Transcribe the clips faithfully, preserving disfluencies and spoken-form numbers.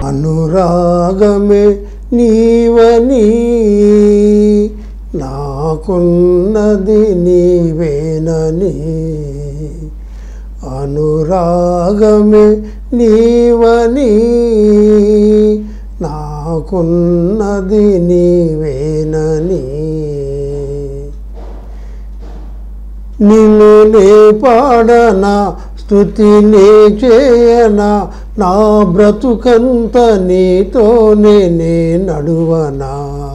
అనురాగమే నీవని నాకున్నది నీవేనని, అనురాగమే నీవని నాకున్నది నీవేనని, నిన్ను నే పాడనా స్తుతినే చేయనా, నా బ్రతుకంత నీతోనే నే నడువనా,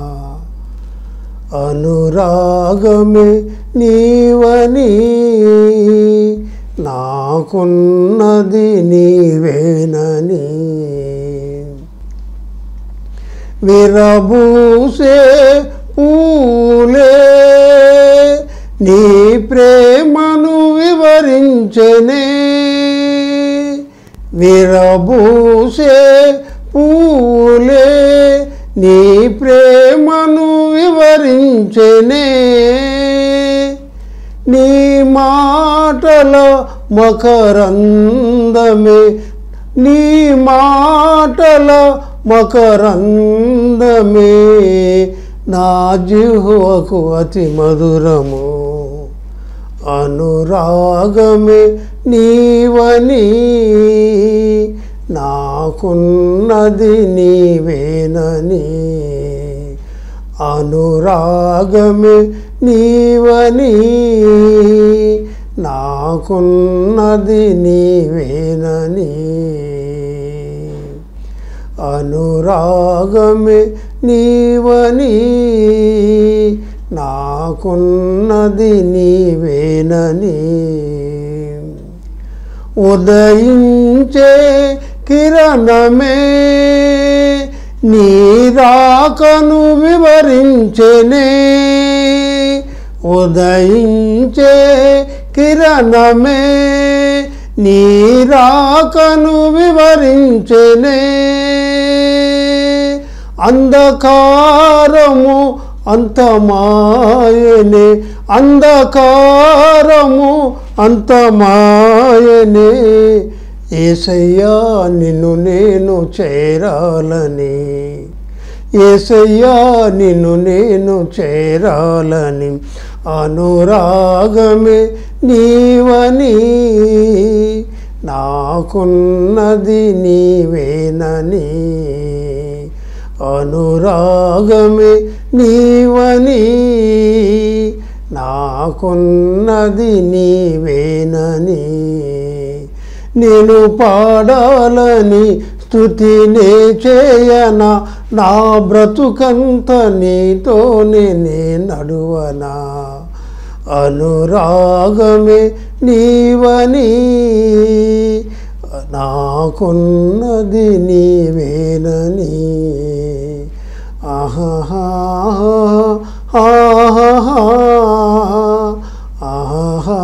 అనురాగమే నీవని నాకున్నది నీవేనని, విరబూసే పూలే నీ ప్రేమను వివరించెనే, విరబూసే పూలే నీ ప్రేమను వివరించెనే, నీ మాటల మకరందమే, నీ మాటల మకరందమే నా జిహ్వకు అతి మధురము, అనురాగమే నీవని నాకున్నది నీవేనని, అనురాగమే నీవని నాకున్నది నీవేనని, అనురాగమే నీవని నాకున్నది నీవేనని, ఉదయించే కిరణమే నీ రాకను వివరించెనే, ఉదయించే కిరణమే నీ రాకను వివరించెనే, అంధకారము అంతమాయనే, అంధకారము అంతమాయనే, యేసయ్యా నిన్ను నేను చేరాలని, యేసయ్యా నిన్ను నేను చేరాలని, అనురాగమే నీవని నాకున్నది నీవేనని, అనురాగమే నీవని నాకున్నది నీవేనని, నేను పాడాలని స్తుతినే చేయనా, నా బ్రతుకంత నీతోనే నే నడువనా, అనురాగమే నీవని నాకున్నది నీవేనని, ఆహా ఆహా ఆహా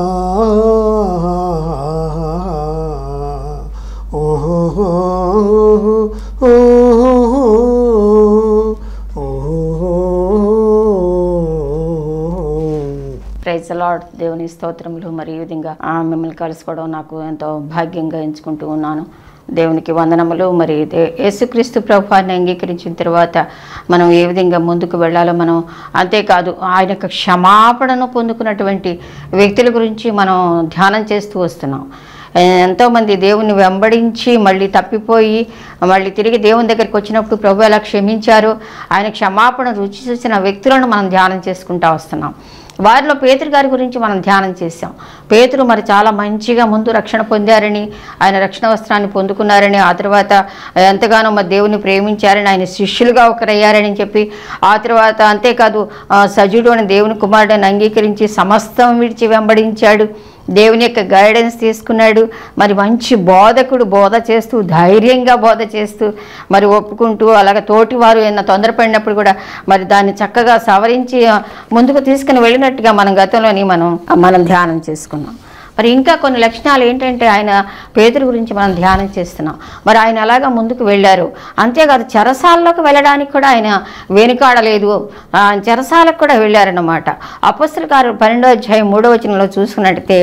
ప్రైజ్ ది లార్డ్. దేవుని స్తోత్రములు. మరి ఈ విధంగా మిమ్మల్ని కలుసుకోవడం నాకు ఎంతో భాగ్యంగా ఎంచుకుంటూ ఉన్నాను. దేవునికి వందనములు. మరి యేసుక్రీస్తు ప్రభువాన్ని అంగీకరించిన తర్వాత మనం ఏ విధంగా ముందుకు వెళ్ళాలో, మనం అంతేకాదు ఆయన యొక్క క్షమాపణను పొందుకున్నటువంటి వ్యక్తుల గురించి మనం ధ్యానం చేస్తూ వస్తున్నాం. ఎంతోమంది దేవుని వెంబడించి మళ్ళీ తప్పిపోయి మళ్ళీ తిరిగి దేవుని దగ్గరికి వచ్చినప్పుడు ప్రభు ఎలా క్షమించారో, ఆయన క్షమాపణ రుచి చూసిన వ్యక్తులను మనం ధ్యానం చేసుకుంటూ వస్తున్నాం. వారిలో పేతురు గారి గురించి మనం ధ్యానం చేశాం. పేతురు మరి చాలా మంచిగా ముందు రక్షణ పొందారని, ఆయన రక్షణ వస్త్రాన్ని పొందుకున్నారని, ఆ తర్వాత ఎంతగానో మరి దేవుని ప్రేమించారని, ఆయన శిష్యులుగా ఒకరయ్యారని చెప్పి, ఆ తర్వాత అంతేకాదు సజుడు అని దేవుని కుమారుడిని అంగీకరించి సమస్తం విడిచి వెంబడించాడు. దేవుని యొక్క గైడెన్స్ తీసుకున్నాడు. మరి మంచి బోధకుడు, బోధ చేస్తూ ధైర్యంగా బోధ చేస్తూ మరి ఒప్పుకుంటూ, అలాగే తోటి వారు ఏమైనా తొందరపడినప్పుడు కూడా మరి దాన్ని చక్కగా సవరించి ముందుకు తీసుకుని వెళ్ళినట్టుగా మనం గతంలోని మనం మనం ధ్యానం చేసుకున్నాం. మరి ఇంకా కొన్ని లక్షణాలు ఏంటంటే ఆయన పేతురు గురించి మనం ధ్యానం చేస్తున్నాం. మరి ఆయన అలాగా ముందుకు వెళ్ళారు. అంతేకాదు చెరసాల్లోకి వెళ్ళడానికి కూడా ఆయన వెనుకాడలేదు, చెరసాలకు కూడా వెళ్ళారన్నమాట. అపొస్తలుల కార్యాలు పన్నెండో అధ్యాయం మూడో వచనంలో చూసుకున్నట్టయితే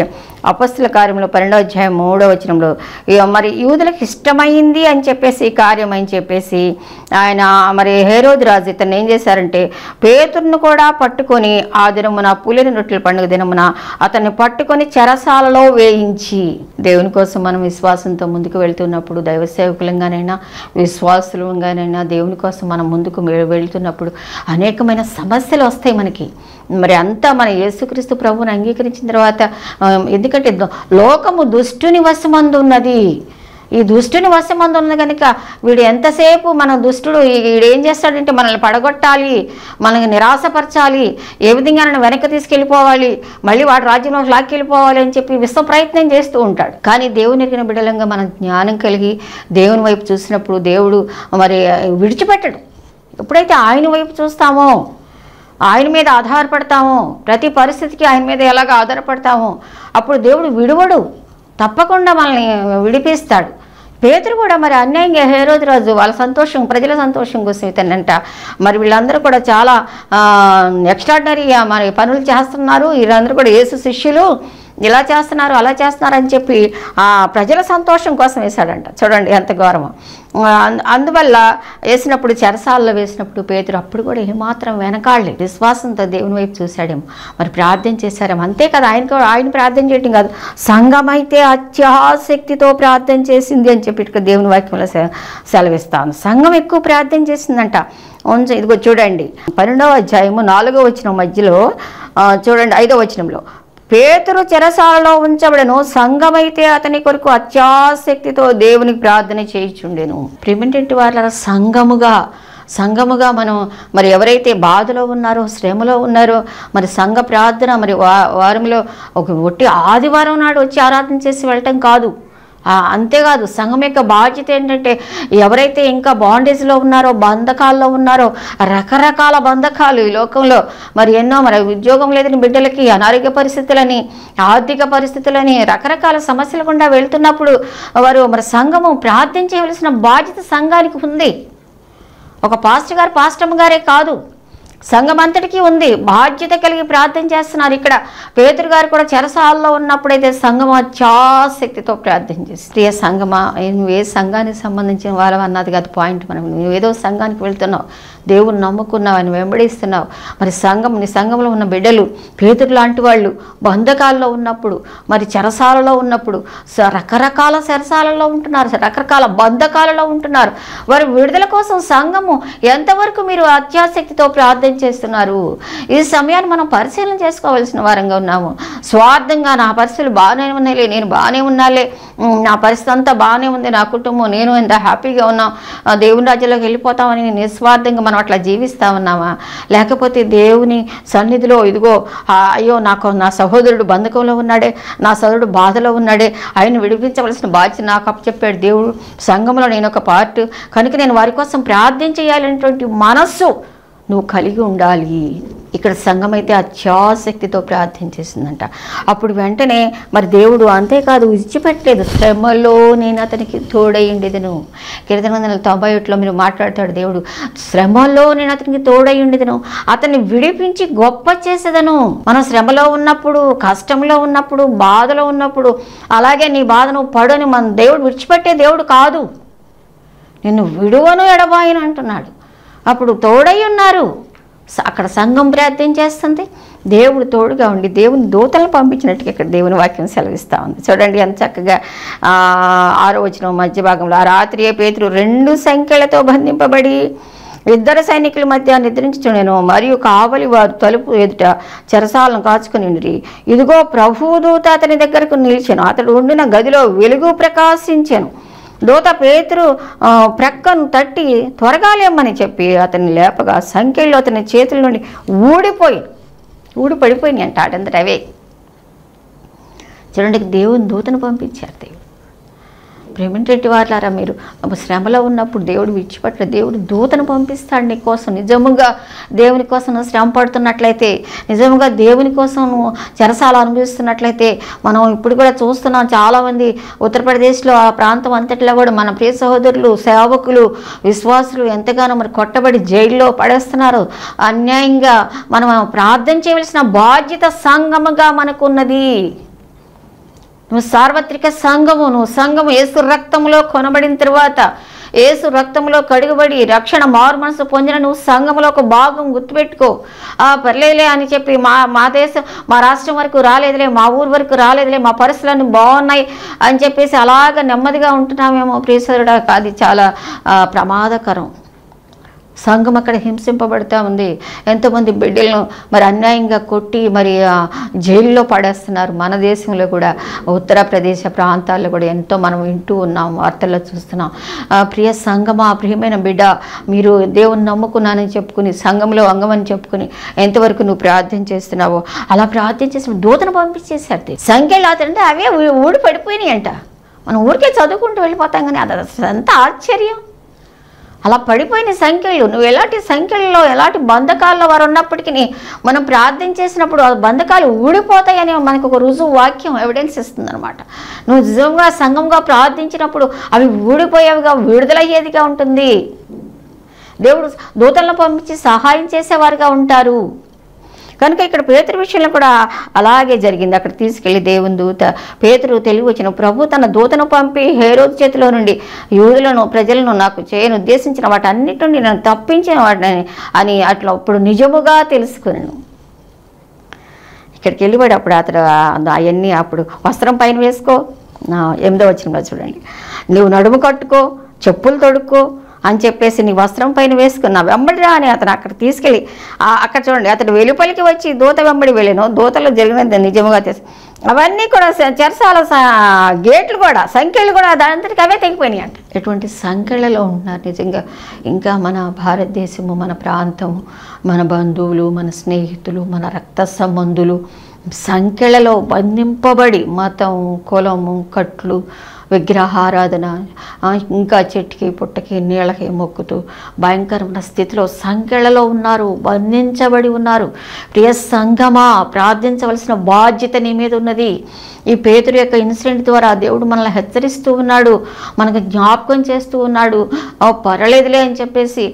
అపొస్తలుల కార్యంలో పన్నెండవ అధ్యాయం మూడవ వచనంలో మరి యూదులకు ఇష్టమైంది అని చెప్పేసి కార్యం అని చెప్పేసి ఆయన మరి హేరోదు రాజు ఇతను ఏం చేశారంటే పేతురును కూడా పట్టుకొని ఆ దినమున పులిని రొట్టెల పండుగ దినమున అతన్ని పట్టుకొని చెరసాలలో వేయించి, దేవుని కోసం మనం విశ్వాసంతో ముందుకు వెళ్తున్నప్పుడు, దైవ సేవకులంగానైనా విశ్వాసులంగానైనా దేవుని కోసం మనం ముందుకు వెళ్తున్నప్పుడు అనేకమైన సమస్యలు వస్తాయి మనకి. మరి అంతా మన యేసుక్రీస్తు ప్రభువుని అంగీకరించిన తర్వాత, ఎందుకంటే లోకము దుష్టుని వశమందు ఉన్నది, ఈ దుష్టుని వశమందు ఉన్నది కనుక వీడు ఎంతసేపు మన దుష్టుడు వీడు ఏం చేస్తాడంటే మనల్ని పడగొట్టాలి, మనల్ని నిరాశపరచాలి, ఏ విధంగా వెనక్కి తీసుకెళ్ళిపోవాలి, మళ్ళీ వాడు రాజ్యంలో లాక్కెళ్ళిపోవాలి అని చెప్పి విశ్వ ప్రయత్నం చేస్తూ ఉంటాడు. కానీ దేవుని ఎరిగిన బిడ్డలంగా మనం జ్ఞానం కలిగి దేవుని వైపు చూసినప్పుడు దేవుడు మరి విడిచిపెట్టడు. ఎప్పుడైతే ఆయన వైపు చూస్తామో, ఆయన మీద ఆధారపడతామో, ప్రతి పరిస్థితికి ఆయన మీద ఎలాగ ఆధారపడతామో అప్పుడు దేవుడు విడువడు, తప్పకుండా మనల్ని విడిపిస్తాడు. పేతురు కూడా మరి అన్యాయంగా హేరోదు రాజు వాళ్ళ సంతోషం, ప్రజల సంతోషం కోసం ఇతనంట మరి వీళ్ళందరూ కూడా చాలా ఎక్స్ట్రాడినరీ మరి పనులు చేస్తున్నారు, వీళ్ళందరూ కూడా యేసు శిష్యులు ఇలా చేస్తున్నారు అలా చేస్తున్నారు అని చెప్పి ఆ ప్రజల సంతోషం కోసం వేశాడంట. చూడండి ఎంత గౌరవం. అందువల్ల వేసినప్పుడు చెరసాలలో వేసినప్పుడు పేతురు అప్పుడు కూడా ఏమాత్రం వెనకాడలేదు, విశ్వాసంతో దేవుని వైపు చూశాడేమో, మరి ప్రార్థన చేశారేమో. అంతే కదా, ఆయన ఆయన ప్రార్థన చేయటం కాదు, సంఘం అయితే అత్యాశక్తితో ప్రార్థన చేసింది అని చెప్పి ఇక్కడ దేవుని వాక్యంలో సెలవిస్తాను. సంఘం ఎక్కువ ప్రార్థన చేసిందంట. ఇదిగో చూడండి పన్నెండవ అధ్యాయము నాలుగో వచనం మధ్యలో చూడండి ఐదో వచనంలో, పేతురు చెరసాలలో ఉంచబడెను, సంఘమైతే అతని కొరకు అత్యాశక్తితో దేవునికి ప్రార్థన చేయుచుండెను. ప్రిమిటెంట్ వాళ్ళ సంఘముగా సంఘముగా మనం మరి ఎవరైతే బాధలో ఉన్నారో, శ్రమలో ఉన్నారో, మరి సంఘ ప్రార్థన మరి వా వారంలో ఒక ఒట్టి ఆదివారం నాడు వచ్చి ఆరాధన చేసి వెళ్ళటం కాదు. అంతేకాదు, సంఘం యొక్క బాధ్యత ఏంటంటే ఎవరైతే ఇంకా బాండేజ్లో ఉన్నారో, బంధకాల్లో ఉన్నారో, రకరకాల బంధకాలు ఈ లోకంలో మరి ఎన్నో, మరి ఉద్యోగం లేదని బిడ్డలకి అనారోగ్య పరిస్థితులని, ఆర్థిక పరిస్థితులని, రకరకాల సమస్యల గుండా వెళ్తున్నప్పుడు వారు మరి సంఘము ప్రార్థన చేయవలసిన బాధ్యత సంఘానికి ఉంది. ఒక పాస్టర్ గారు పాస్టమ్ గారే కాదు, సంఘం అంతటికీ ఉంది, బాధ్యత కలిగి ప్రార్థన చేస్తున్నారు. ఇక్కడ పేతురు గారు కూడా చెరసాలలో ఉన్నప్పుడైతే సంఘం అత్యాశక్తితో ప్రార్థన చేసి, ప్రియ సంఘమా నువ్వు ఏ సంఘానికి సంబంధించిన వాళ్ళం అన్నది కాదు పాయింట్. మనం నువ్వు ఏదో సంఘానికి వెళ్తున్నావు, దేవుని నమ్ముకున్నావు, అని వెంబడిస్తున్నావు. మరి సంఘం, నీ సంఘంలో ఉన్న బిడ్డలు పేతురు లాంటి వాళ్ళు బంధకాల్లో ఉన్నప్పుడు, మరి చెరసాలలో ఉన్నప్పుడు, రకరకాల చెరసాలలో ఉంటున్నారు, రకరకాల బంధకాలలో ఉంటున్నారు. వారి విడుదల కోసం సంఘము ఎంతవరకు మీరు అత్యాశక్తితో ప్రార్థన చేస్తున్నారు? ఈ సమయాన్ని మనం పరిశీలన చేసుకోవాల్సిన వారంగా ఉన్నాము. స్వార్థంగా నా పరిస్థితులు బాగానే ఉన్నాయిలే, నేను బాగానే ఉన్నాలే, నా పరిస్థితి అంతా బాగానే ఉంది, నా కుటుంబం నేను ఎంత హ్యాపీగా ఉన్నాం, దేవుని రాజ్యంలోకి వెళ్ళిపోతామని నిస్వార్థంగా మనం అట్లా జీవిస్తా ఉన్నామా? లేకపోతే దేవుని సన్నిధిలో ఇదిగో అయ్యో నాకు నా సహోదరుడు బంధకంలో ఉన్నాడే, నా సహోదరుడు బాధలో ఉన్నాడే, ఆయన విడిపించవలసిన బాధ్యత నాకు అప్పచెప్పాడు దేవుడు, సంఘంలో నేను ఒక పార్ట్ కనుక నేను వారి కోసం ప్రార్థన చేయాలనేటువంటి మనస్సు నువ్వు కలిగి ఉండాలి. ఇక్కడ సంఘం అయితే అత్యాశక్తితో ప్రార్థన చేసిందంట. అప్పుడు వెంటనే మరి దేవుడు అంతేకాదు విడిచిపెట్టలేదు, శ్రమలో నేను అతనికి తోడయ్యుండేదను. కీర్తన వందల తొంభై ఒకటిలో మీరు మాట్లాడతాడు దేవుడు, శ్రమలో నేను అతనికి తోడయ్యుండేదను, అతన్ని విడిపించి గొప్ప చేసేదను. మనం శ్రమలో ఉన్నప్పుడు, కష్టంలో ఉన్నప్పుడు, బాధలో ఉన్నప్పుడు, అలాగే నీ బాధను పడని మన దేవుడు విడిచిపెట్టే దేవుడు కాదు, నిన్ను విడువను ఎడబాయను అంటున్నాడు. అప్పుడు తోడై ఉన్నారు. అక్కడ సంఘం ప్రార్థన చేస్తుంది, దేవుడు తోడుగా ఉండి దేవుని దూతలను పంపించినట్టుగా ఇక్కడ దేవుని వాక్యం సెలవిస్తూ ఉంది. చూడండి ఎంత చక్కగా ఆరో వచనం మధ్య భాగంలో, ఆ రాత్రియే పేతురు రెండు సంఖ్యలతో బంధింపబడి ఇద్దరు సైనికుల మధ్య నిద్రించుచుండెను, మరియు కావలి వారు తలుపు ఎదుట చెరసాలను కాచుకుని ఉండిరి. ఇదిగో ప్రభువు దూత అతని దగ్గరకు నిలిచెను, అతడు ఉండిన గదిలో వెలుగు ప్రకాశించెను. దూత పేతురు ప్రక్కను తట్టి త్వరగా లేమ్మని చెప్పి అతన్ని లేపగా సంఖ్యలో అతని చేతుల నుండి ఊడిపోయి ఊడి పడిపోయినాయి అంట అటంతట అవే. చూడండి, దేవుని దూతను పంపించారు దేవుడు. ప్రేమించేటి వాళ్ళారా, మీరు శ్రమలో ఉన్నప్పుడు దేవుడు విడిచిపట్ల దేవుడు దూతను పంపిస్తాడు నీ కోసం. నిజముగా దేవుని కోసం నువ్వు శ్రమ పడుతున్నట్లయితే, నిజముగా దేవుని కోసం నువ్వు చెరసాల అనుభవిస్తున్నట్లయితే, మనం ఇప్పుడు కూడా చూస్తున్నాం చాలామంది ఉత్తరప్రదేశ్లో ఆ ప్రాంతం అంతటిలో కూడా మన ప్రియ సహోదరులు, సేవకులు, విశ్వాసులు ఎంతగానో మరి కొట్టబడి జైల్లో పడేస్తున్నారు అన్యాయంగా. మనం ప్రార్థన చేయవలసిన బాధ్యత సంఘముగా మనకున్నది. నువ్వు సార్వత్రిక సంఘము, నువ్వు సంఘము యేసు రక్తంలో కొనబడిన తర్వాత, యేసు రక్తంలో కడుగుబడి రక్షణ మారు మనసు పొందిన నువ్వు సంఘంలో ఒక భాగం గుర్తుపెట్టుకో. ఆ పర్లేదులే అని చెప్పి మా మా దేశం మా రాష్ట్రం వరకు రాలేదులే, మా ఊరు వరకు రాలేదులే, మా పరిస్థితులన్నీ బాగున్నాయి అని చెప్పేసి అలాగ నెమ్మదిగా ఉంటున్నామేమో ప్రియసరుడా, అది చాలా ప్రమాదకరం. సంఘం అక్కడ హింసింపబడుతూ ఉంది. ఎంతోమంది బిడ్డలను మరి అన్యాయంగా కొట్టి మరి జైల్లో పడేస్తున్నారు. మన దేశంలో కూడా ఉత్తరప్రదేశ్ ప్రాంతాల్లో కూడా ఎంతో మనం వింటూ ఉన్నాం, వార్తల్లో చూస్తున్నాం. ప్రియ సంఘమా, ప్రియమైన బిడ్డ, మీరు దేవుని నమ్ముకున్నానని చెప్పుకుని సంఘంలో అంగమని చెప్పుకుని ఎంతవరకు నువ్వు ప్రార్థన చేస్తున్నావో అలా ప్రార్థన చేసిన దూతను పంపించేశారు. సంఖ్యలు అంటే అవే ఊడి పడిపోయినాయి అంట. మనం ఊరికే చదువుకుంటూ వెళ్ళిపోతాం, కానీ అది అంత ఆశ్చర్యం. అలా పడిపోయిన సంఖ్యలు, నువ్వు ఎలాంటి సంఖ్యల్లో ఎలాంటి బంధకాల్లో వారు ఉన్నప్పటికీ మనం ప్రార్థన చేసినప్పుడు ఆ బంధకాలు ఊడిపోతాయని మనకు ఒక రుజువు వాక్యం ఎవిడెన్స్ ఇస్తుంది అనమాట. నువ్వు నిజంగా సంఘంగా ప్రార్థించినప్పుడు అవి ఊడిపోయేవిగా, విడుదలయ్యేదిగా ఉంటుంది. దేవుడు దూతలను పంపించి సహాయం చేసేవారుగా ఉంటారు. కనుక ఇక్కడ పేతురు విషయంలో కూడా అలాగే జరిగింది. అక్కడ తీసుకెళ్లి దేవుని దూత పేతురు తెలివి వచ్చిన ప్రభు తన దూతను పంపి హేరోదు చేతిలో నుండి యూదులను ప్రజలను నాకు చేయను ఉద్దేశించిన వాటి అన్నిటి నుండి నన్ను తప్పించిన వాటిని అని అట్లా ఇప్పుడు నిజముగా తెలుసుకున్నాను. ఇక్కడికి వెళ్ళిపోయాడు. అప్పుడు అతడు అవన్నీ అప్పుడు వస్త్రం పైన వేసుకో, ఎనిమిదో వచనంలో చూడండి, నువ్వు నడుము కట్టుకో, చెప్పులు తొడుక్కో అని చెప్పేసి నీ వస్త్రం పైన వేసుకున్నా వెంబడిరా అని అతను అక్కడ తీసుకెళ్ళి అక్కడ చూడండి, అతడు వెలుపలికి వచ్చి దూత వెంబడి వెళ్ళాను. దూతలో జరిగినది నిజముగా తెలుసు. అవన్నీ కూడా చెరసాల గేట్లు కూడా సంఖ్యలు కూడా దానంతటికి అవే తెగిపోయినాయి అంట. ఎటువంటి సంఖ్యలలో ఉంటున్నారు నిజంగా. ఇంకా మన భారతదేశము, మన ప్రాంతము, మన బంధువులు, మన స్నేహితులు, మన రక్త సంబంధులు సంఖ్యలలో బంధింపబడి మతం, కులము, కట్లు, విగ్రహారాధన, ఇంకా చెట్టుకి పుట్టకి నీళ్ళకి మొక్కుతూ భయంకరమైన స్థితిలో సంఖ్యలలో ఉన్నారు, బంధించబడి ఉన్నారు. ప్రియ సంఘమా, ప్రార్థించవలసిన బాధ్యత నీ మీద ఉన్నది. ఈ పేతురు యొక్క ఇన్సిడెంట్ ద్వారా దేవుడు మనల్ని హెచ్చరిస్తూ ఉన్నాడు, మనకు జ్ఞాపకం చేస్తూ ఉన్నాడు. పర్వాలేదులే అని చెప్పేసి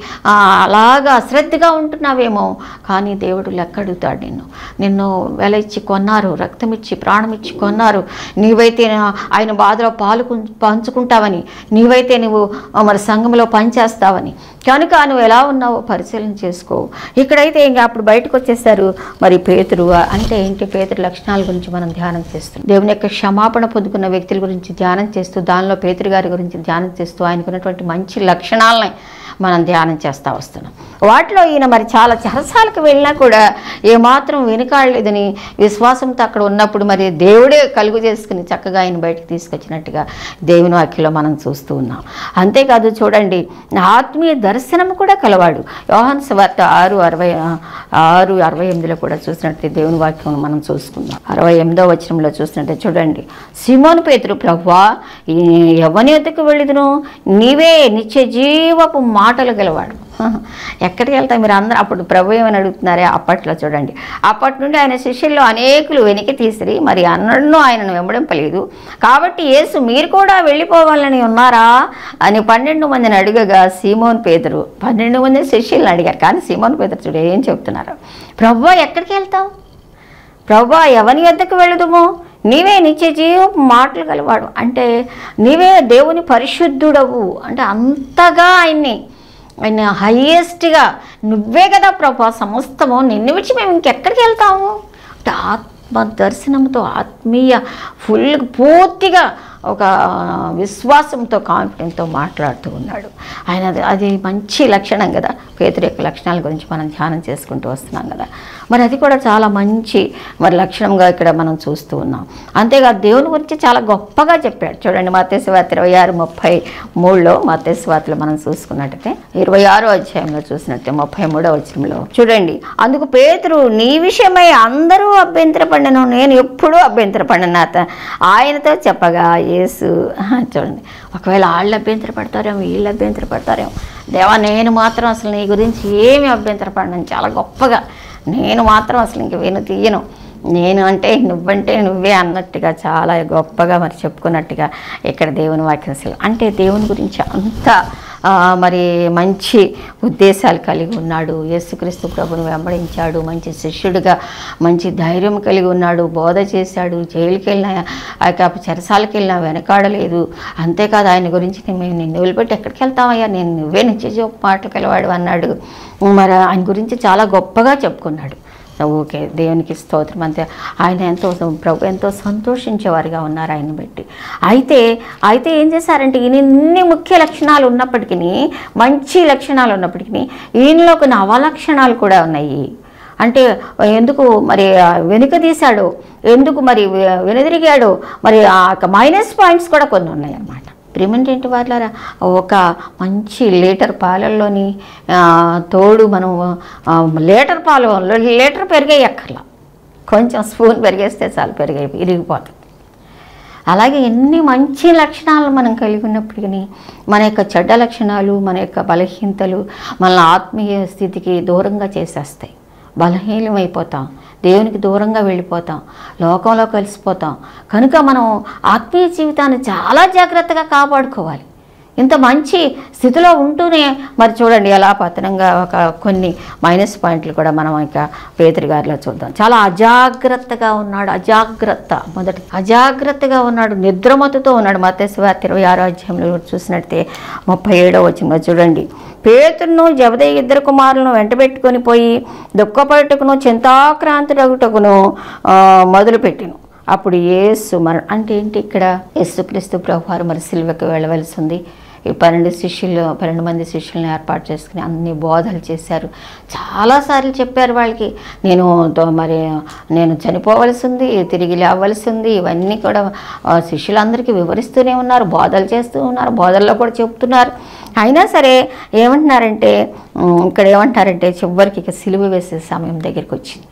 అలాగా అశ్రద్ధగా ఉంటున్నావేమో, కానీ దేవుడు లెక్కడుగుతాడు నిన్ను. నిన్ను వెల ఇచ్చి కొన్నారు, రక్తం ఇచ్చి ప్రాణం ఇచ్చి కొన్నారు. నీవైతే ఆయన బాధలో పాలు పంచుకుంటావని, నీవైతే నువ్వు మరి సంఘంలో పనిచేస్తావని, కనుక నువ్వు ఎలా ఉన్నావో పరిశీలన చేసుకో. ఇక్కడైతే ఇంకా అప్పుడు బయటకు వచ్చేసారు. మరి పేతురు అంటే ఏంటి, పేతురు లక్షణాల గురించి మనం ధ్యానం చేస్తాం. దేవుని యొక్క క్షమాపణ పొందుకున్న వ్యక్తుల గురించి ధ్యానం చేస్తూ, దానిలో పేతురు గారి గురించి ధ్యానం చేస్తూ ఆయనకున్నటువంటి మంచి లక్షణాలని మనం ధ్యానం చేస్తూ వస్తున్నాం. వాటిలో ఈయన మరి చాలా చెరసాలకు వెళ్ళినా కూడా ఏమాత్రం వెనుకాడలేదని విశ్వాసంతో అక్కడ ఉన్నప్పుడు మరి దేవుడే కలుగు చేసుకుని చక్కగా ఆయన బయటకు తీసుకొచ్చినట్టుగా దేవుని వాక్యంలో మనం చూస్తూ ఉన్నాం. అంతేకాదు చూడండి, ఆత్మీయ దర్శనం కూడా కలవాడు. యోహాను సువార్త ఆరు అరవై ఆరు అరవై ఎనిమిదిలో కూడా చూసినట్టు దేవుని వాక్యం మనం చూసుకుందాం. అరవై ఎనిమిదో వచనంలో చూసినట్టే చూడండి, సీమోను పేతురు, ప్రభువా ఎవని వద్దకు వెళ్ళిదును, నీవే నిత్య జీవపు మాటలు గలవాడు. ఎక్కడికి వెళ్తాం మీరు అందరూ? అప్పుడు ప్రభు ఏమని అడుగుతున్నారే అప్పట్లో చూడండి, అప్పటి నుండి ఆయన శిష్యుల్లో అనేకులు వెనక్కి తీసిరి, మరి అన్నడూ ఆయనను వెంబడింపలేదు. కాబట్టి యేసు మీరు కూడా వెళ్ళిపోవాలని ఉన్నారా అని పన్నెండు మందిని అడుగగా సీమోను పేతురు పన్నెండు మంది శిష్యులను అడిగారు. కానీ సీమోను పేతురు చూడ ఏం చెప్తున్నారు, ప్రభువా ఎక్కడికి వెళ్తాం, ప్రభువా ఎవని వద్దకు వెళుదుము, నీవే నిత్య జీవ మాటలు గలవాడు. అంటే నీవే దేవుని పరిశుద్ధుడవు అంటే అంతగా ఆయన్ని ఆయన హైయెస్ట్గా నువ్వే కదా ప్రభా సమస్తము, నిన్ను విడిచి మేము ఇంకెక్కడికి వెళ్తాము అంటే ఆత్మ దర్శనంతో ఆత్మీయ ఫుల్ పూర్తిగా ఒక విశ్వాసంతో కాన్ఫిడెంట్తో మాట్లాడుతూ ఉన్నాడు ఆయన. అది మంచి లక్షణం కదా. పేతురు యొక్క లక్షణాల గురించి మనం ధ్యానం చేసుకుంటూ వస్తున్నాం కదా. మరి అది కూడా చాలా మంచి మరి లక్షణంగా ఇక్కడ మనం చూస్తూ ఉన్నాం. అంతేకాదు దేవుని గురించి చాలా గొప్పగా చెప్పాడు. చూడండి మత్తయి సువార్త ఇరవై ఆరు ముప్పై మూడులో మత్తయి సువార్తలో మనం చూసుకున్నట్టయితే ఇరవై ఆరో అధ్యాయంలో చూసినట్టే ముప్పై మూడో వచనంలో చూడండి, అందుకు పేతురు నీ విషయమై అందరూ అభ్యంతరపడినను నేను ఎప్పుడూ అభ్యంతరపడిన ఆయనతో చెప్పగా యేసు చూడండి, ఒకవేళ వాళ్ళు అభ్యంతర పడతారేమో వీళ్ళు అభ్యంతర పడతారేమో, దేవా నేను మాత్రం అసలు నీ గురించి ఏమి అభ్యంతరపడినాను, చాలా గొప్పగా నేను మాత్రం అసలు ఇంక విను తీయను, నేను అంటే నువ్వంటే నువ్వే అన్నట్టుగా చాలా గొప్పగా మరి చెప్పుకున్నట్టుగా ఇక్కడ దేవుని వాక్యం. అంటే దేవుని గురించి అంత మరి మంచి ఉద్దేశాలు కలిగి ఉన్నాడు. యేసుక్రీస్తు ప్రభుని వెంబడించాడు, మంచి శిష్యుడిగా మంచి ధైర్యం కలిగి ఉన్నాడు, బోధ చేశాడు, జైలుకి వెళ్ళినా ఆ యొక్క చెరసాలకి వెళ్ళినా వెనకాడలేదు. అంతేకాదు ఆయన గురించి మేము నిన్ను వదిలిపెట్టి ఎక్కడికి వెళ్తామయ్యా, నేను నువ్వే నిత్య మాటలు కలివాడు అన్నాడు. మరి ఆయన గురించి చాలా గొప్పగా చెప్పుకున్నాడు. ఓకే, దేవునికి స్తోత్రం. అంతే, ఆయన ఎంతో ప్రభు ఎంతో సంతోషించేవారుగా ఉన్నారు ఆయన బట్టి. అయితే అయితే ఏం చేశారంటే ఈయన ఇన్ని ముఖ్య లక్షణాలు ఉన్నప్పటికీ, మంచి లక్షణాలు ఉన్నప్పటికీ ఈయనలో కొన్ని అవలక్షణాలు కూడా ఉన్నాయి. అంటే ఎందుకు మరి వెనుక తీశాడు, ఎందుకు మరి వెనుదిరిగాడు, మరి ఆ మైనస్ పాయింట్స్ కూడా కొన్ని ఉన్నాయి అన్నమాట. ప్రియమైనటువంటి వాళ్ళారా, ఒక మంచి లీటర్ పాలల్లోని తోడు మనం లీటర్ పాలు లీటర్ పెరిగాయి అక్కర్లా, కొంచెం స్పూన్ పెరిగేస్తే చాలు పెరిగాయి ఇరిగిపోతుంది. అలాగే ఎన్ని మంచి లక్షణాలు మనం కలిగి ఉన్నప్పటికీ మన యొక్క చెడ్డ లక్షణాలు, మన యొక్క బలహీనతలు మన ఆత్మీయ స్థితికి దూరంగా చేసేస్తాయి. బలహీనమైపోతాం, దేవునికి దూరంగా వెళ్ళిపోతాం, లోకంలో కలిసిపోతాం. కనుక మనం ఆత్మీయ జీవితాన్ని చాలా జాగ్రత్తగా కాపాడుకోవాలి. ఇంత మంచి స్థితిలో ఉంటూనే మరి చూడండి ఎలా పతనంగా ఒక కొన్ని మైనస్ పాయింట్లు కూడా మనం ఇక పేతురు గారిలో చూద్దాం. చాలా అజాగ్రత్తగా ఉన్నాడు. అజాగ్రత్త మొదటి అజాగ్రత్తగా ఉన్నాడు, నిద్రమత్తుతో ఉన్నాడు. మత్తయి సువార్త ఇరవై ఆరో అధ్యాయంలో చూసినట్టే ముప్పై ఏడో వచనంలో చూడండి, పేతురును జెబెదయి ఇద్దరు కుమారులను వెంటబెట్టుకొని పోయి దుఃఖపడుటకును చింతాక్రాంతుడగుటకును మొదలుపెట్టిను. అప్పుడు యేసు మరి అంటే ఏంటి ఇక్కడ యేసుక్రీస్తు ప్రభువారు మరి సిలువకి వెళ్ళవలసి ఉంది. ఈ పన్నెండు శిష్యులు పన్నెండు మంది శిష్యులను ఏర్పాటు చేసుకుని అన్ని బోధలు చేశారు. చాలాసార్లు చెప్పారు వాళ్ళకి, నేను మరి నేను చనిపోవలసి ఉంది, తిరిగి లేవలసి ఉంది. ఇవన్నీ కూడా శిష్యులందరికీ వివరిస్తూనే ఉన్నారు, బోధలు చేస్తూ ఉన్నారు, బోధల్లో కూడా చెప్తున్నారు. అయినా సరే ఏమంటున్నారంటే ఇక్కడ ఏమంటారంటే చివరికి ఇక సిలువ వేసే సమయం దగ్గరికి వచ్చింది.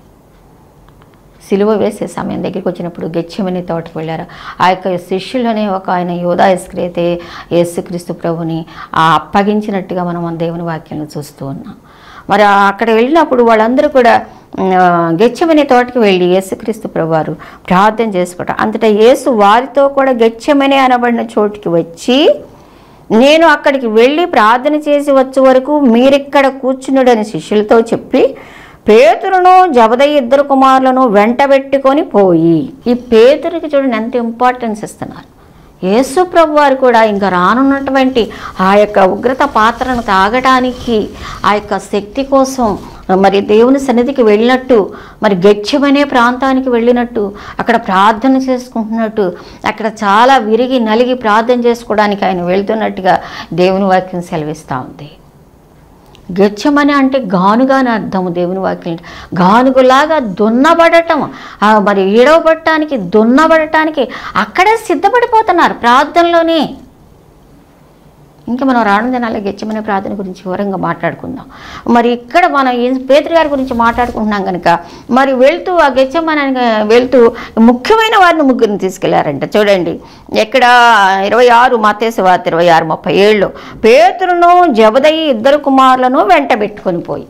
సిలువ వేసే సమయం దగ్గరికి వచ్చినప్పుడు గెత్సేమనే తోటకు వెళ్ళారు. ఆ యొక్క శిష్యులనే ఒక ఆయన యూదా ఇస్కరియోతే యేసుక్రీస్తు ప్రభుని ఆ అప్పగించినట్టుగా మనం దేవుని వాక్యాలను చూస్తూ ఉన్నాం. మరి అక్కడ వెళ్ళినప్పుడు వాళ్ళందరూ కూడా గెత్సేమనే తోటకి వెళ్ళి యేసుక్రీస్తు ప్రభువారు ప్రార్థన చేసుకుంటారు. అంతటా యేసు వారితో కూడా గెత్సేమనే అనబడిన చోటుకి వచ్చి, నేను అక్కడికి వెళ్ళి ప్రార్థన చేసి వచ్చే వరకు మీరిక్కడ కూర్చున్నాడని శిష్యులతో చెప్పి పేతురును జెబెదయి ఇద్దరు కుమారులను వెంటబెట్టుకొని పోయి. ఈ పేతురికి చూడండి ఎంత ఇంపార్టెన్స్ ఇస్తున్నారు. యేసు ప్రభు వారు కూడా ఇంకా రానున్నటువంటి ఆ యొక్క ఉగ్రత పాత్రను తాగడానికి ఆ యొక్క శక్తి కోసం మరి దేవుని సన్నిధికి వెళ్ళినట్టు, మరి గెత్సేమనే ప్రాంతానికి వెళ్ళినట్టు అక్కడ ప్రార్థన చేసుకుంటున్నట్టు, అక్కడ చాలా విరిగి నలిగి ప్రార్థన చేసుకోవడానికి ఆయన వెళ్తున్నట్టుగా దేవుని వాక్యం సెలవిస్తూ ఉంది. గెత్సేమనే అంటే గానుగా అని అర్థము. దేవుని వాక్యం గానుగులాగా దున్నబడటం, మరి ఈడవబడటానికి దున్నబడటానికి అక్కడే సిద్ధపడిపోతున్నారు ప్రార్థనలోనే. ఇంకా మనం రాను దినాల్లో గెత్సేమనే ప్రార్థన గురించి వివరంగా మాట్లాడుకుందాం. మరి ఇక్కడ మనం పేతురు గారి గురించి మాట్లాడుకుంటున్నాం కనుక మరి వెళ్తూ ఆ గెత్సేమనే వెళ్తూ ముఖ్యమైన వారిని ముగ్గురిని తీసుకెళ్లారంట. చూడండి ఎక్కడ ఇరవై ఆరు మత్తయి సువార్త ఇరవై ఆరు ముప్పై ఏడులో పేతురును జెబెదయి ఇద్దరు కుమారులను వెంటబెట్టుకొని పోయి,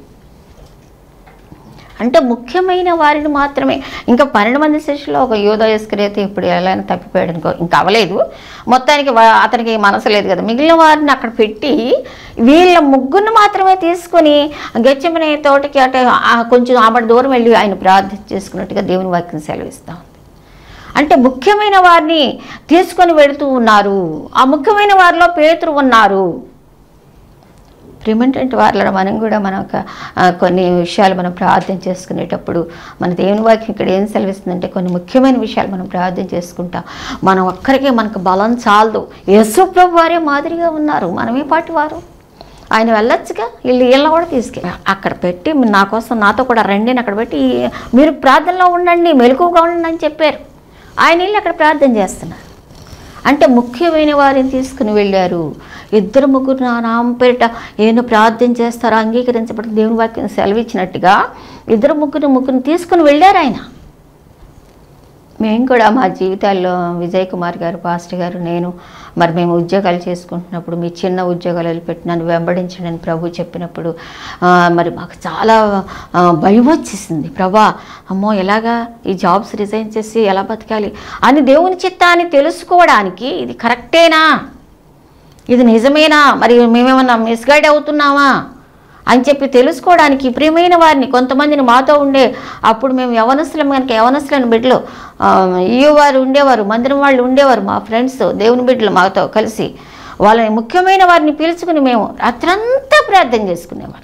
అంటే ముఖ్యమైన వారిని మాత్రమే. ఇంకా పన్నెండు మంది శిష్యులు ఒక యూదా ఇస్కరియోతే ఇప్పుడు ఎలా తప్పిపోయాడు అనుకో, ఇంకా అవ్వలేదు, మొత్తానికి అతనికి మనసు లేదు కదా, మిగిలిన వారిని అక్కడ పెట్టి వీళ్ళ ముగ్గురిని మాత్రమే తీసుకొని గెత్సేమనే తోటకి అంటే కొంచెం ఆమెడు దూరం వెళ్ళి ఆయన ప్రార్థన చేసుకున్నట్టుగా దేవుని వాక్యం సెలవిస్తూ ఉంది. అంటే ముఖ్యమైన వారిని తీసుకొని వెళుతూ ఉన్నారు. ఆ ముఖ్యమైన వారిలో పేతురు ఉన్నారు. ప్రియమైనటువంటి వారిలో మనం కూడా మన కొన్ని విషయాలు మనం ప్రార్థన చేసుకునేటప్పుడు మన దేవుని వాక్యం ఇక్కడ ఏం సెలవిస్తుందంటే కొన్ని ముఖ్యమైన విషయాలు మనం ప్రార్థన చేసుకుంటాం. మనం ఒక్కరికే మనకు బలం చాలదు. యేసు ప్రభు వారే మాదిరిగా ఉన్నారు, మనమే పాటి వారు. ఆయన వెళ్ళొచ్చుగా, వీళ్ళు వీళ్ళని కూడా తీసుకెళ్ళి అక్కడ పెట్టి నా కోసం నాతో కూడా రండి అని అక్కడ పెట్టి మీరు ప్రార్థనలో ఉండండి, మెలకువగా ఉండండి అని చెప్పారు. ఆయన వీళ్ళు అక్కడ ప్రార్థన చేస్తున్నారు. అంటే ముఖ్యమైన వారిని తీసుకుని వెళ్ళారు. ఇద్దరు ముగ్గురు నా నామం పేరిట ఏను ప్రార్థన చేస్తారో అంగీకరించబడి దేవుని వాక్యం సెలవిచ్చినట్టుగా ఇద్దరు ముగ్గురు ముగ్గురిని తీసుకుని వెళ్ళారు ఆయన. మేము కూడా మా జీవితాల్లో విజయ్ కుమార్ గారు పాస్టర్ గారు నేను మరి మేము ఉద్యోగాలు చేసుకుంటున్నప్పుడు మీ చిన్న ఉద్యోగాలు వదిలిపెట్టి నన్ను వెంబడించండి అని ప్రభు చెప్పినప్పుడు మరి మాకు చాలా భయం వచ్చేసింది. ప్రభా అమ్మో ఎలాగా ఈ జాబ్స్ రిజైన్ చేసి ఎలా బతకాలి అని దేవుని చిత్తాన్ని తెలుసుకోవడానికి ఇది కరెక్టేనా, ఇది నిజమేనా, మరి మేమేమన్నా మిస్గైడ్ అవుతున్నామా అని చెప్పి తెలుసుకోవడానికి ప్రియమైన వారిని కొంతమందిని మాతో ఉండే, అప్పుడు మేము యవనస్తులం కనుక యవనస్తులని బిడ్డలు ఇయ్యో వారు ఉండేవారు, మందిరం వాళ్ళు ఉండేవారు, మా ఫ్రెండ్స్ దేవుని బిడ్డలు మాతో కలిసి వాళ్ళని ముఖ్యమైన వారిని పిలుచుకుని మేము రాత్రంతా ప్రార్థన చేసుకునేవారు.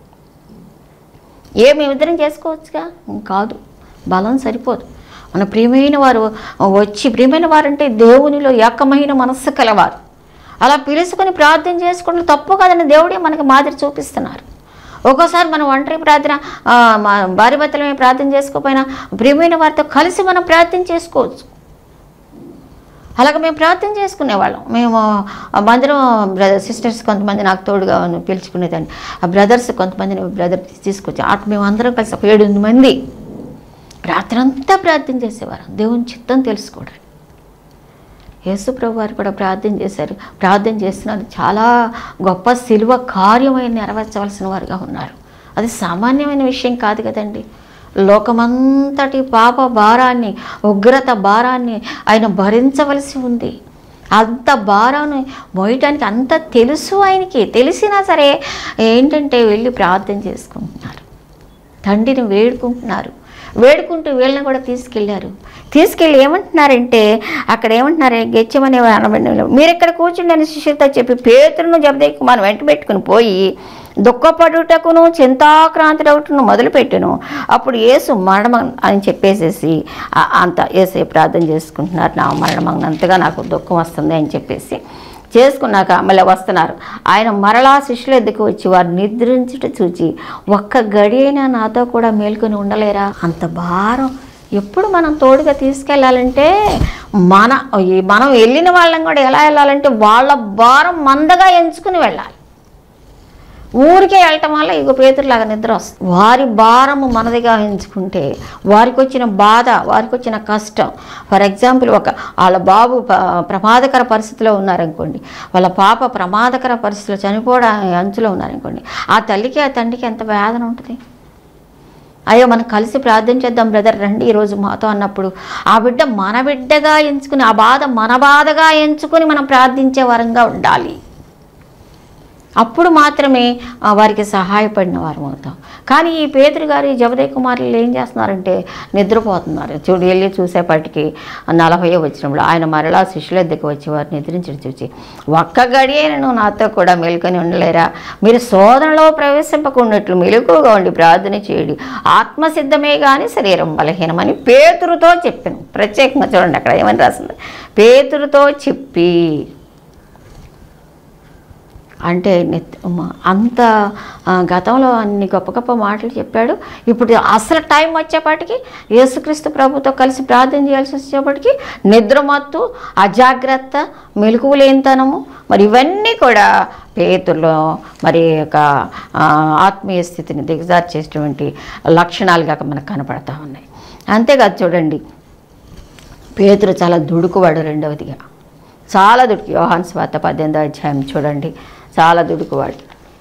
ఏ మేమిద్దరం చేసుకోవచ్చుగా, కాదు, బలం సరిపోదు. మన ప్రియమైన వారు వచ్చి, ప్రియమైన వారంటే దేవునిలో ఏకమైన మనస్సు కలవారు, అలా పిలుచుకొని ప్రార్థన చేసుకోవడం తప్పు కాదని దేవుడే మనకి మాదిరి చూపిస్తున్నారు. ఒక్కోసారి మనం ఒంటరి ప్రార్థన మా భార్య భర్తలమే ప్రార్థన చేసుకోకపోయినా ప్రియమైన వారితో కలిసి మనం ప్రార్థన చేసుకోవచ్చు. అలాగే మేము ప్రార్థన చేసుకునేవాళ్ళం. మేము మందిరం బ్రదర్ సిస్టర్స్ కొంతమంది నాకు తోడుగా పిలుచుకునేదాన్ని, ఆ బ్రదర్స్ కొంతమందిని బ్రదర్ తీసుకొచ్చి అటు మేము అందరం కలిసి ఒక ఏడు ఎనిమిది మంది రాత్రంతా ప్రార్థన చేసేవారు దేవుని చిత్తం తెలుసుకోవడానికి. యేసు ప్రభు వారు కూడా ప్రార్థన చేశారు. ప్రార్థన చేస్తున్నారు, చాలా గొప్ప శిలువ కార్యమైన నెరవేర్చవలసిన వారుగా ఉన్నారు. అది సామాన్యమైన విషయం కాదు కదండి. లోకమంతటి పాప భారాన్ని, ఉగ్రత భారాన్ని ఆయన భరించవలసి ఉంది. అంత భారాన్ని మోయటానికి అంత తెలుసు ఆయనకి. తెలిసినా సరే ఏంటంటే వెళ్ళి ప్రార్థన చేసుకుంటున్నారు, తండ్రిని వేడుకుంటున్నారు. వేడుకుంటూ వీళ్ళని కూడా తీసుకెళ్ళారు. తీసుకెళ్ళి ఏమంటున్నారంటే అక్కడ ఏమంటున్నారు, గెచ్చమనే మీరు ఇక్కడ కూర్చుండి అని శిష్యులతో చెప్పి పేతురును జబదేయి మనం వెంట పెట్టుకుని పోయి దుఃఖపడుటకును చింతాక్రాంతుడవుటను మొదలుపెట్టును. అప్పుడు యేసు మరణం అని చెప్పేసేసి అంత యేసు ప్రార్థన చేసుకుంటున్నారు, నా మరణమన్నంతగా నాకు దుఃఖం వస్తుంది అని చెప్పేసి చేసుకున్నాక మళ్ళీ వస్తున్నారు. ఆయన మరలా శిష్యుల ఎద్దుకు వచ్చి వారు నిద్రించుట చూచి ఒక్క గడి అయినా నాతో కూడా మేల్కొని ఉండలేరా? అంత భారం ఎప్పుడు మనం తోడుగా తీసుకెళ్ళాలంటే మన మనం వెళ్ళిన వాళ్ళని కూడా ఎలా వెళ్ళాలంటే వాళ్ళ భారం మందగా ఎంచుకుని వెళ్ళాలి. ఊరికే వెళ్ళటం వల్ల ఇగో పేతురులాగా నిద్ర వస్తుంది. వారి భారము మనదిగా ఎంచుకుంటే వారికి వచ్చిన బాధ, వారికి వచ్చిన కష్టం, ఫర్ ఎగ్జాంపుల్ ఒక వాళ్ళ బాబు ప్రమాదకర పరిస్థితిలో ఉన్నారనుకోండి, వాళ్ళ పాప ప్రమాదకర పరిస్థితిలో చనిపోవడానికి అంచులో ఉన్నారనుకోండి, ఆ తల్లికి ఆ తండ్రికి ఎంత వేదన ఉంటుంది. అయ్యో మనం కలిసి ప్రార్థన చేద్దాం బ్రదర్ రండి ఈరోజు మాతో అన్నప్పుడు ఆ బిడ్డ మన బిడ్డగా ఎంచుకుని, ఆ బాధ మన బాధగా ఎంచుకొని మనం ప్రార్థించే వరంగా ఉండాలి. అప్పుడు మాత్రమే వారికి సహాయపడిన వారు అవుతాం. కానీ ఈ పేతురు గారు ఈ జబదేయి కుమారులు ఏం చేస్తున్నారంటే నిద్రపోతున్నారు. చూడు వెళ్ళి చూసేపటికి నలభై వచనంలో ఆయన మరలా శిష్యుల దగ్గరికి వచ్చి వారు నిద్రించి చూచి ఒక్క గడియను నాతో కూడా మెలుకొని ఉండలేరా? మీరు శోధనలో ప్రవేశింపకున్నట్లు మెలకువగా ఉండి ప్రార్థన చేయడి, ఆత్మసిద్ధమే కానీ శరీరం బలహీనమని పేతురుతో చెప్పాను. ప్రత్యేకంగా చూడండి అక్కడ ఏమని రాసింది, పేతురుతో చెప్పి. అంటే అంత గతంలో అన్ని గొప్ప గొప్ప మాటలు చెప్పాడు. ఇప్పుడు అసలు టైం వచ్చేపాటికి యేసుక్రీస్తు ప్రభుతో కలిసి ప్రార్థన చేయాల్సి వచ్చేప్పటికి నిద్రమత్తు, అజాగ్రత్త, మెలకువ లేనితనము, మరి ఇవన్నీ కూడా పేతుల్లో మరి ఒక ఆత్మీయ స్థితిని దిగజార్చేటువంటి లక్షణాలుగా మనకు కనపడతా ఉన్నాయి. అంతేకాదు చూడండి, పేతురు చాలా దుడుకువాడు. రెండవదిగా చాలా దుడుకు. యోహాను సువార్త పద్దెనిమిదో అధ్యాయం చూడండి, చాలా దుడుకువాడు.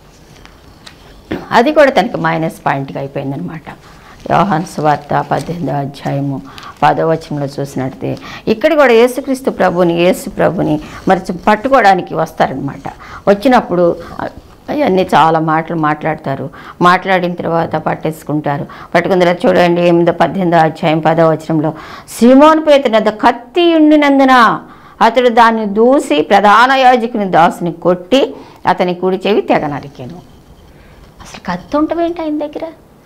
అది కూడా తనకి మైనస్ పాయింట్గా అయిపోయిందనమాట. యోహాను సువార్త పద్దెనిమిదో అధ్యాయము పదో వచనంలో చూసినట్టే ఇక్కడ కూడా యేసుక్రీస్తు ప్రభుని యేసు ప్రభుని మరి పట్టుకోవడానికి వస్తారనమాట. వచ్చినప్పుడు అవన్నీ చాలా మాటలు మాట్లాడతారు. మాట్లాడిన తర్వాత పట్టేసుకుంటారు. పట్టుకున్న తర్వాత చూడండి ఎనిమిదో పద్దెనిమిదో అధ్యాయం పదో వచనంలో సీమోను పేతురు వద్ద కత్తి ఉండినందున అతడు దాన్ని దూసి ప్రధాన యాజకుని దాసుని కొట్టి అతని కుడి చెవి తెగ నరికాను. అసలు కత్తి ఉంటవేంటి ఆయన దగ్గర?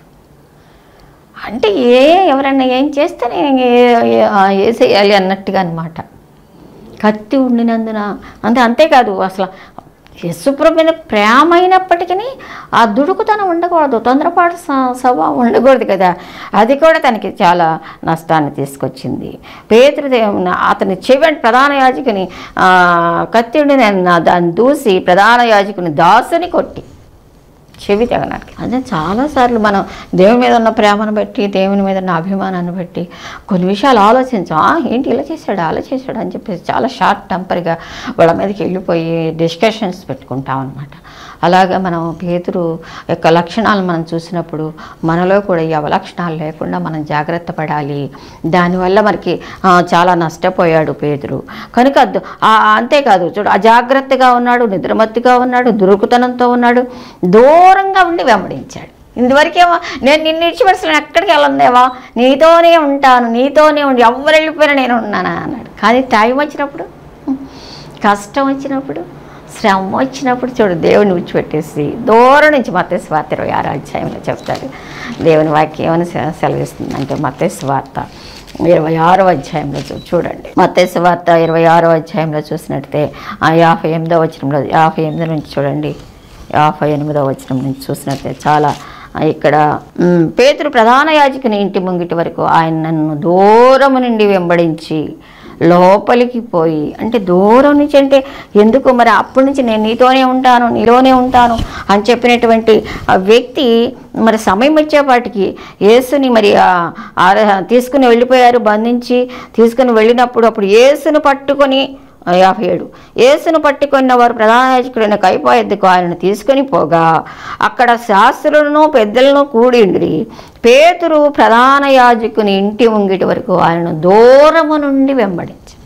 అంటే ఏ ఎవరన్నా ఏం చేస్తే నేను వేసేయాలి అన్నట్టుగా అనమాట. కత్తి ఉండినందున అంతే. అంతేకాదు అసలు యేసుప్రభు మీద ప్రేమ అయినప్పటికీ ఆ దుడుకుతనం ఉండకూడదు, తొందరపాటు స్వభావం ఉండకూడదు కదా. అది కూడా తనకి చాలా నష్టాన్ని తీసుకొచ్చింది. పేతురు అతని చెవి ప్రధాన యాజకుని కత్తి ఉండి దాన్ని దూసి ప్రధాన యాజకుని దాసుని కొట్టి చెవి తెగనానికి. అదే చాలాసార్లు మనం దేవుని మీద ఉన్న ప్రేమను బట్టి, దేవుని మీద ఉన్న అభిమానాన్ని బట్టి కొన్ని విషయాలు ఆలోచించాం. ఏంటి ఇలా చేశాడు అలా చేశాడు అని చెప్పేసి చాలా షార్ట్ టెంపర్గా వాళ్ళ మీదకి వెళ్ళిపోయి డిస్కషన్స్ పెట్టుకుంటాం అనమాట. అలాగే మనం పేతురు యొక్క లక్షణాలు మనం చూసినప్పుడు మనలో కూడా ఈ అవలక్షణాలు లేకుండా మనం జాగ్రత్త పడాలి. దానివల్ల మనకి చాలా నష్టపోయాడు పేతురు. కనుక అంతేకాదు చూడు, అజాగ్రత్తగా ఉన్నాడు, నిద్రమత్తుగా ఉన్నాడు, దురుకుతనంతో ఉన్నాడు, దూరంగా ఉండి వెంబడించాడు. ఇంతవరకేమో నేను నిన్ను ఇచ్చిపరచలేను, ఎక్కడికి వెళ్ళందేవా, నీతోనే ఉంటాను, నీతోనే ఉండి ఎవరు వెళ్ళిపోయినా నేను ఉన్నానా అన్నాడు. కానీ టైం వచ్చినప్పుడు, కష్టం వచ్చినప్పుడు, శ్రమ వచ్చినప్పుడు చూడు దేవుని విడిచిపెట్టేసి దూరం నుంచి మత్తయి సువార్త ఇరవై ఆరో అధ్యాయంలో చెప్తారు. దేవుని వాక్యం ఏమని సెలవిస్తుంది అంటే మత్తయి సువార్త ఇరవై ఆరో అధ్యాయంలో చూడండి. మత్తయి సువార్త ఇరవై ఆరో అధ్యాయంలో చూసినట్టే ఆ యాభై ఎనిమిదో వచనంలో యాభై ఎనిమిది నుంచి చూడండి, యాభై ఎనిమిదో వచనం నుంచి చూసినట్టే చాలా ఇక్కడ పేతురు ప్రధాన యాజకుని ఇంటి ముంగిటి వరకు ఆయన నన్ను దూరము నుండి వెంబడించి లోపలికి పోయి, అంటే దూరం నుంచి అంటే ఎందుకు మరి అప్పటి నుంచి నేను నీతోనే ఉంటాను, నీలోనే ఉంటాను అని చెప్పినటువంటి ఆ వ్యక్తి మరి సమయం వచ్చేపాటికి యేసుని మరి తీసుకుని వెళ్ళిపోయారు, బంధించి తీసుకుని వెళ్ళినప్పుడు అప్పుడు యేసును పట్టుకొని యాభై ఏడు యేసును పట్టుకున్న వారు ప్రధాన యాజకుడైన కయప యొద్దకు ఆయనను తీసుకొని పోగా అక్కడ శాస్త్రులను పెద్దలను కూడిండ్రి. పేతురు ప్రధాన యాజకుని ఇంటి ముంగిటి వరకు ఆయనను దూరము నుండి వెంబడించి,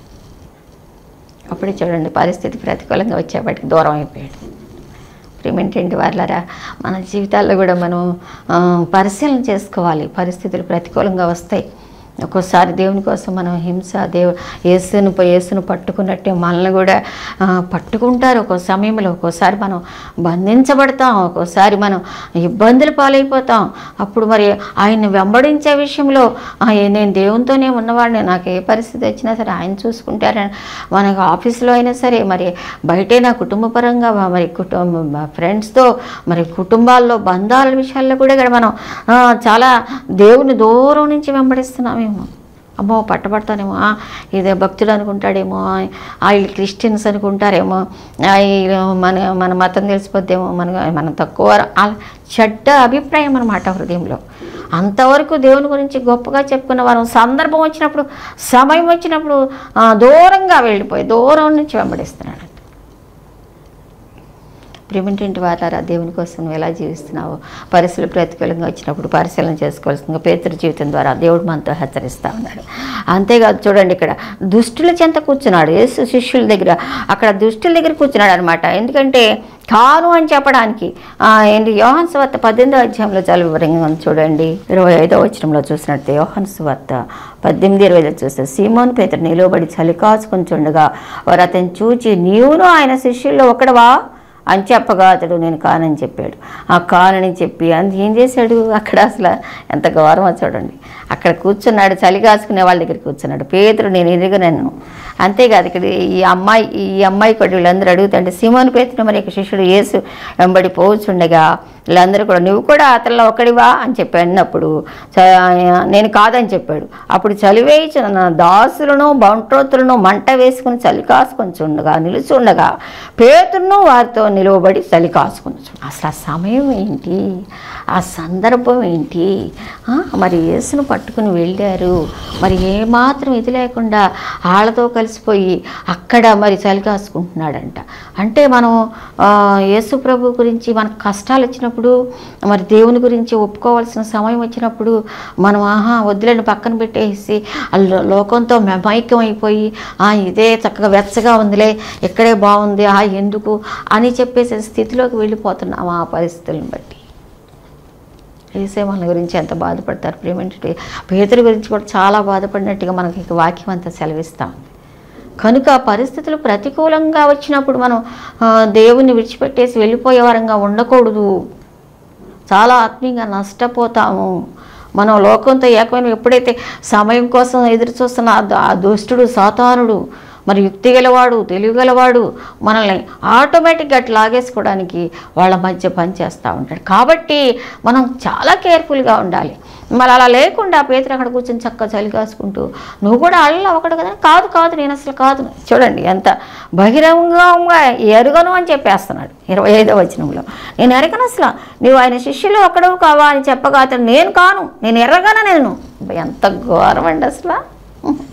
అప్పుడు చూడండి పరిస్థితి ప్రతికూలంగా వచ్చేపటికి దూరం అయిపోయాడు. ప్రియమైనటువంటి వారులారా, మన జీవితాల్లో కూడా మనం పరిశీలన చేసుకోవాలి. పరిస్థితులు ప్రతికూలంగా వస్తాయి. ఒక్కోసారి దేవుని కోసం మనం హింస, దేవు యేసును యేసును పట్టుకున్నట్టే మనల్ని కూడా పట్టుకుంటారు. ఒక్కో సమయంలో ఒక్కోసారి మనం బంధించబడతాం, ఒక్కోసారి మనం ఇబ్బందులు పాలైపోతాం. అప్పుడు మరి ఆయన్ని వెంబడించే విషయంలో నేను దేవునితోనే ఉన్నవాడిని, నాకు ఏ పరిస్థితి వచ్చినా సరే ఆయన చూసుకుంటారని మనకు ఆఫీసులో అయినా సరే, మరి బయటే నా కుటుంబపరంగా మరి కుటుంబ ఫ్రెండ్స్తో మరి కుటుంబాల్లో బంధాల విషయాల్లో కూడా ఇక్కడ మనం చాలా దేవుని దూరం నుంచి వెంబడిస్తున్నాము. అమ్మో పట్టబడతానేమో, ఇదే భక్తులు అనుకుంటాడేమో, వీళ్ళు క్రిస్టియన్స్ అనుకుంటారేమో, మన మన మతం తెలిసిపోద్దేమో, మన మనం తక్కువ చెడ్డ అభిప్రాయం అన్నమాట హృదయంలో. అంతవరకు దేవుని గురించి గొప్పగా చెప్పుకున్న వారు సందర్భం వచ్చినప్పుడు, సమయం వచ్చినప్పుడు దూరంగా వెళ్ళిపోయి దూరం నుంచి వెంబడిస్తున్నాడు. ప్రియమైనటువంటి వారులారా, దేవుని కోసం నువ్వు ఎలా జీవిస్తున్నావు? పరిస్థితులు ప్రతికూలంగా వచ్చినప్పుడు పరిశీలన చేసుకోవాల్సిందిగా పేతురు జీవితం ద్వారా దేవుడు మనతో హెచ్చరిస్తూ ఉన్నాడు. అంతేకాదు చూడండి, ఇక్కడ దుష్టుల చెంత కూర్చున్నాడు యేసు శిష్యుల దగ్గర. అక్కడ దుష్టుల దగ్గర కూర్చున్నాడు అనమాట. ఎందుకంటే కాను అని చెప్పడానికి ఏంటి యోహాను సువార్త పద్దెనిమిదో అధ్యాయంలో చాలా వివరంగా ఉంది చూడండి. ఇరవై ఐదో వచనంలో చూసినట్టే యోహాను సువార్త పద్దెనిమిది ఇరవైలో చూస్తే సీమోను పేతురు నిలబడి చలి కాచుకుంటుండగా వారు అతను చూచి నీవును ఆయన శిష్యుల్లో ఒకడవా అని చెప్పగా అతడు నేను కానని చెప్పాడు. ఆ కానని చెప్పి అంత ఏం చేశాడు? అక్కడ అసలు ఎంత గౌరవం చూడండి. అక్కడ కూర్చున్నాడు, చలి కాసుకునే వాళ్ళ దగ్గర కూర్చున్నాడు. పేతురు నేను ఎరుగనన్ను. అంతేకాదు ఇక్కడ ఈ అమ్మాయి ఈ అమ్మాయి కూడా వీళ్ళందరూ అడుగుతుంటే సీమోను పేతురు మరి యొక్క శిష్యుడు యేసు వెంబడి పోవచ్చుండగా వీళ్ళందరూ కూడా నువ్వు కూడా అతనిలో ఒకడివా అని చెప్పి అన్నప్పుడు నేను కాదని చెప్పాడు. అప్పుడు చలివేయించిన దాసులను బంట్రోతులను మంట వేసుకుని చలి కాసుకొని ఉండగా నిలుచుండగా పేతురును వారితో నిలువబడి చలి కాసుకొని. అసలు ఆ సమయం ఏంటి, ఆ సందర్భం ఏంటి? మరి యేసును పట్టుకుని వెళ్ళారు, మరి ఏమాత్రం ఇది లేకుండా వాళ్ళతో కలిసిపోయి అక్కడ మరి చలి కాసుకుంటున్నాడంట. అంటే మనం యేసు ప్రభు గురించి మనకు కష్టాలు వచ్చినప్పుడు, మరి దేవుని గురించి ఒప్పుకోవాల్సిన సమయం వచ్చినప్పుడు మనం ఆహా వద్దులని పక్కన పెట్టేసి లోకంతో మమైక్యం అయిపోయి ఇదే చక్కగా వెచ్చగా ఉందిలే, ఇక్కడే బాగుంది, ఆ ఎందుకు అని చెప్పేసే స్థితిలోకి వెళ్ళిపోతున్నాం. ఆ పరిస్థితులను బట్టి యేసే మన గురించి ఎంత బాధపడతారు. ప్రియమైనటువంటి పేతురు గురించి కూడా చాలా బాధపడినట్టుగా మనకి వాక్యం అంతా సెలవిస్తాం. కనుక పరిస్థితులు ప్రతికూలంగా వచ్చినప్పుడు మనం దేవుని విడిచిపెట్టేసి వెళ్ళిపోయే వారంగా ఉండకూడదు. చాలా ఆత్మీయంగా నష్టపోతాము. మనం లోకంతో ఏకమైన ఎప్పుడైతే సమయం కోసం ఎదురు చూస్తున్న ఆ దుష్టుడు సాతానుడు మరి యుక్తి గలవాడు తెలివి గలవాడు మనల్ని ఆటోమేటిక్గా అట్లా లాగేసుకోవడానికి వాళ్ళ మధ్య పనిచేస్తూ ఉంటాడు. కాబట్టి మనం చాలా కేర్ఫుల్గా ఉండాలి. మరి అలా లేకుండా పేతురు అక్కడ కూర్చొని చక్కగా చలి కాసుకుంటూ నువ్వు కూడా అల్లా ఒకటి కదా, కాదు కాదు నేను అసలు కాదు. చూడండి ఎంత బహిరంగంగా ఎరుగను అని చెప్పేస్తున్నాడు. ఇరవై ఐదో వచనంలో నేను ఎరగను అసలు, నువ్వు ఆయన శిష్యులు ఒకడవు కావా అని చెప్పగా అతను నేను కాను, నేను ఎరగను, నేను ఎంత ఘోరం అండి అసలు.